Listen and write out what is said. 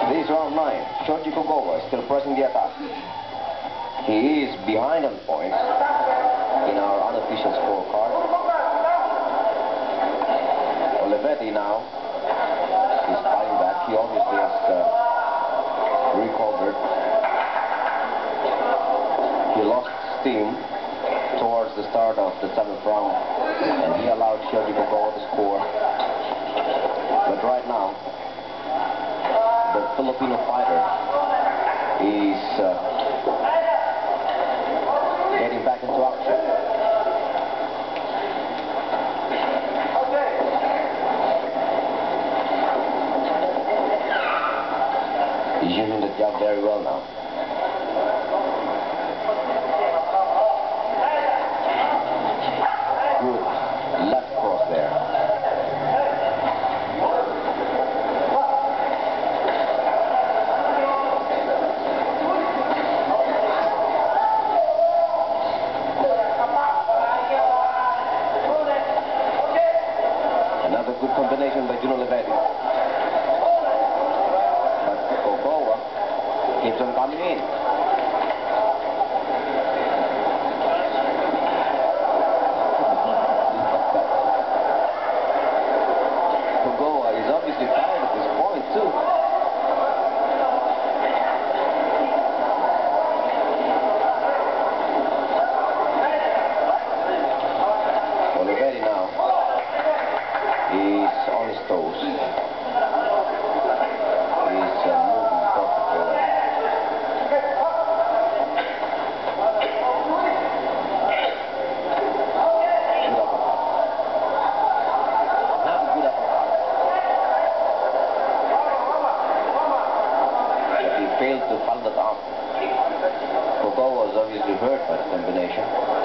This is round 9. Shoji Kogawa still pressing the attack. He is behind on points in our unofficial scorecard. Olivetti now is fighting back. He obviously has recovered. He lost steam towards the start of the 7th round, and he allowed Shoji Kogawa to score. But right now, the Filipino fighter is getting back into action. He's using the jab very well now. Good left cross there. Another good combination by Jun Olivetti. But Kogawa keeps on coming in. Kogawa is obviously tired at this point too. Olivetti now is on his toes. He's moving perfectly well. Good uppercut. Another good uppercut. But he failed to follow that up. Kogawa was obviously hurt by the combination.